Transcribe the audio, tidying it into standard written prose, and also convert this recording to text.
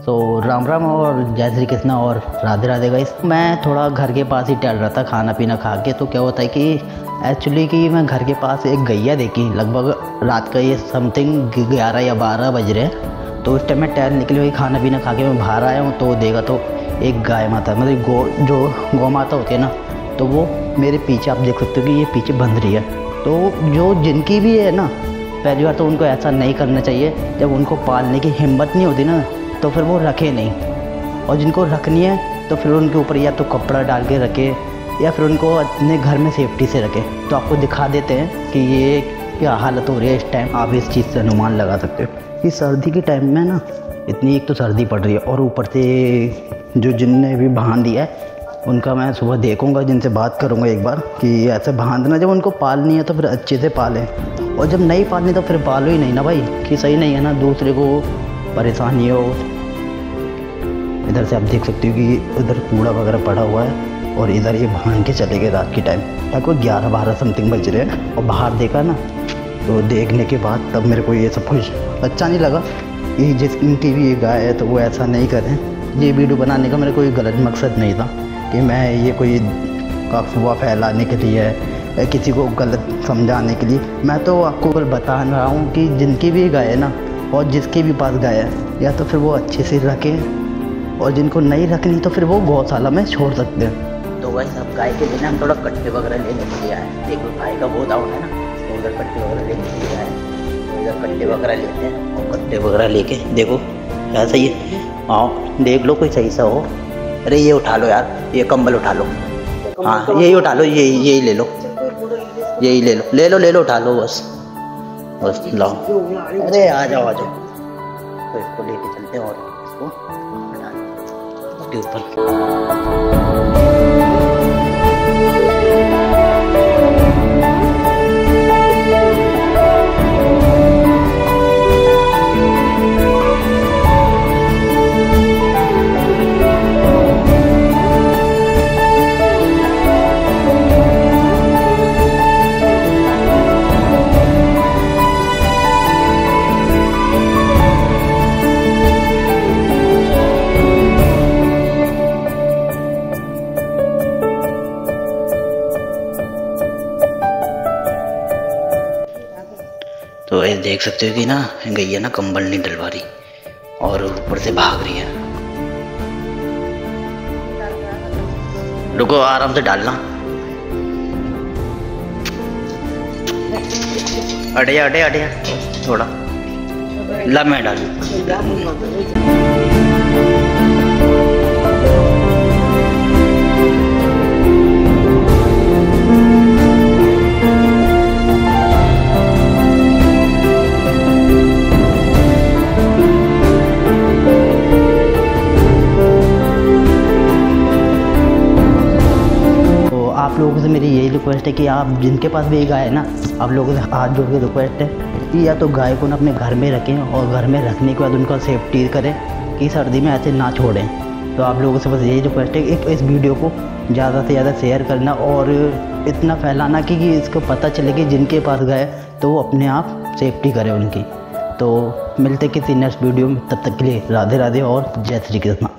राम राम और जय श्री कृष्ण और राधे राधे गाइस। मैं थोड़ा घर के पास ही टहल रहा था खाना पीना खा के। तो क्या होता है कि एक्चुअली कि मैं घर के पास एक गैया देखी, लगभग रात का ये समथिंग 11 या 12 बज रहे हैं। तो उस टाइम मैं टहल निकली हुई खाना पीना खा के मैं बाहर आया हूँ तो देखा तो एक गाय माता, मतलब जो गौ माता होती है ना, तो वो मेरे पीछे आप देख सकते हो कि ये पीछे बंध रही है। तो जो जिनकी भी है ना, पहली बार तो उनको ऐसा नहीं करना चाहिए। जब उनको पालने की हिम्मत नहीं होती ना तो फिर वो रखे नहीं, और जिनको रखनी है तो फिर उनके ऊपर या तो कपड़ा डाल के रखे या फिर उनको अपने घर में सेफ्टी से रखे। तो आपको दिखा देते हैं कि ये क्या हालत हो रही है इस टाइम। आप इस चीज़ से अनुमान लगा सकते हो कि सर्दी के टाइम में ना इतनी एक तो सर्दी पड़ रही है, और ऊपर से जो जिनने भी बांध दिया है उनका मैं सुबह देखूंगा, जिनसे बात करूंगा एक बार कि ऐसे बांधना। जब उनको पालनी है तो फिर अच्छे से पालें, और जब नहीं पालनी तो फिर पालो ही नहीं ना भाई, कि सही नहीं है ना, दूसरे को परेशानी हो। इधर से आप देख सकते हो कि उधर कूड़ा वगैरह पड़ा हुआ है, और इधर ये बांध के चले गए रात के टाइम, लगभग 11-12 समथिंग बज रहे हैं। और बाहर देखा ना, तो देखने के बाद तब मेरे को ये सब कुछ अच्छा नहीं लगा कि जिनकी भी ये गाय है तो वो ऐसा नहीं करें। ये वीडियो बनाने का मेरा कोई गलत मकसद नहीं था कि मैं ये कोई अफवाह फैलाने के लिए या किसी को गलत समझाने के लिए। मैं तो आपको कल बता रहा हूँ कि जिनकी भी गाय है ना, और जिसके भी पास गाय है, या तो फिर वो अच्छे से रखें, और जिनको नहीं रखनी तो फिर वो गौशाला में छोड़ सकते हैं। तो वैसे अब गाय के लिए हम थोड़ा कट्टे वगैरह लेने के लिए आए। एक भाई का बहुत डाउन है ना, तो उधर कट्टे वगैरह लेने के लिए आए। तो इधर कट्टे वगैरह लेते हैं, और कट्टे वगैरह लेके देखो क्या सही है। आओ देख लो कोई सही सा हो। अरे ये उठा लो यार, ये कंबल उठा लो। हाँ यही उठा लो, यही ले लो, यही ले लो उठा लो, बस लाओ। अरे आ जाओ। तो इसको लेके चलते हैं और इसको हटा के ऊपर। तो ये देख सकते हो कि ना गैया ना कंबल नहीं डलवा रही और ऊपर से भाग रही है। रुको, आराम से डालना। अड़िया थोड़ा ला, मैं डालू। आप लोगों से मेरी यही रिक्वेस्ट है कि आप जिनके पास भी गाय है ना, आप लोगों से हाथ जोड़ के रिक्वेस्ट है कि या तो गाय को ना अपने घर में रखें, और घर में रखने के बाद उनका सेफ्टी करें कि सर्दी में ऐसे ना छोड़ें। तो आप लोगों से बस यही रिक्वेस्ट है कि इस वीडियो को ज़्यादा से ज़्यादा शेयर करना और इतना फैलाना कि इसको पता चले कि जिनके पास गाय तो वो अपने आप सेफ्टी करें उनकी। तो मिलते किसी नेक्स्ट वीडियो में, तब तक के लिए राधे राधे और जय श्री कृष्ण।